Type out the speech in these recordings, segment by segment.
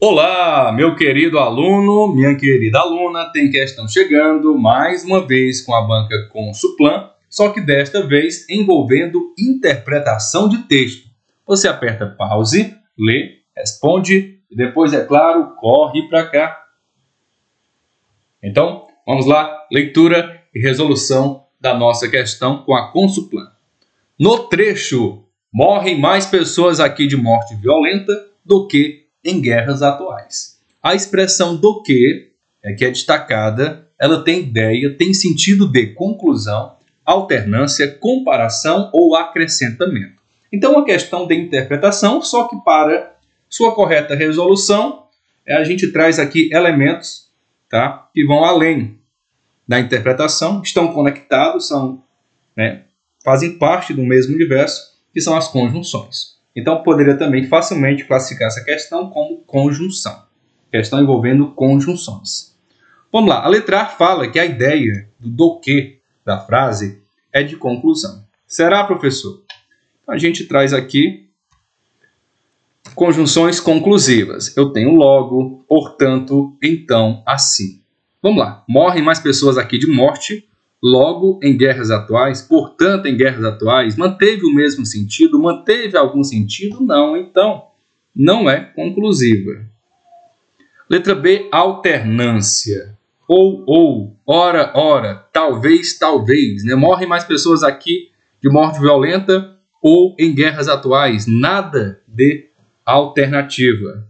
Olá, meu querido aluno, minha querida aluna, tem questão chegando mais uma vez com a banca Consuplan, só que desta vez envolvendo interpretação de texto. Você aperta pause, lê, responde e depois, é claro, corre para cá. Então, vamos lá, leitura e resolução da nossa questão com a Consuplan. No trecho, morrem mais pessoas aqui de morte violenta do que em guerras atuais. A expressão do que é destacada, ela tem ideia, tem sentido de conclusão, alternância, comparação ou acrescentamento. Então, uma questão de interpretação, só que para sua correta resolução, a gente traz aqui elementos, tá, que vão além da interpretação, estão conectados, fazem parte do mesmo universo, que são as conjunções. Então, poderia também facilmente classificar essa questão como conjunção. Questão envolvendo conjunções. Vamos lá. A letra A fala que a ideia do que da frase é de conclusão. Será, professor? A gente traz aqui conjunções conclusivas. Eu tenho logo, portanto, então, assim. Vamos lá. Morrem mais pessoas aqui de morte, logo em guerras atuais, portanto em guerras atuais, manteve o mesmo sentido? Manteve algum sentido? Não, então não é conclusiva. Letra B, alternância. Ou, ora, talvez, né? Morrem mais pessoas aqui de morte violenta ou em guerras atuais. Nada de alternativa.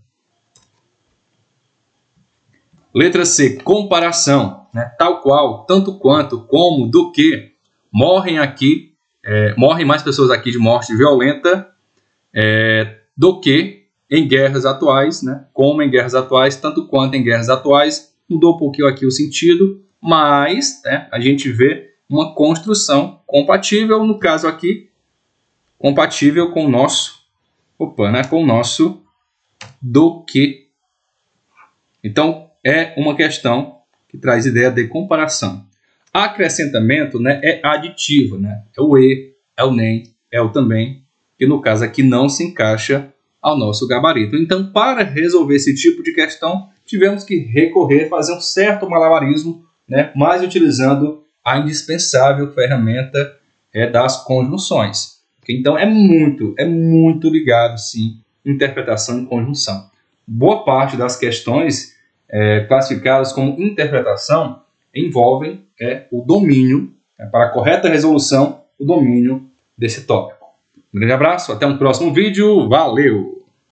Letra C, comparação, né? Tal qual, tanto quanto, como, do que. Morrem mais pessoas aqui de morte violenta do que em guerras atuais, né? Como em guerras atuais, tanto quanto em guerras atuais. Mudou um pouquinho aqui o sentido, mas a gente vê uma construção compatível, no caso aqui, compatível com o nosso, com o nosso do que. Então, é uma questão que traz ideia de comparação. Acrescentamento, é aditivo, é o e, é o nem, é o também, que no caso aqui não se encaixa ao nosso gabarito. Então, para resolver esse tipo de questão, tivemos que recorrer, fazer um certo malabarismo, mas utilizando a indispensável ferramenta das conjunções. Então, é muito ligado, sim, interpretação e conjunção. Boa parte das questões classificadas como interpretação envolvem o domínio, para a correta resolução, o domínio desse tópico. Um grande abraço, até um próximo vídeo, valeu!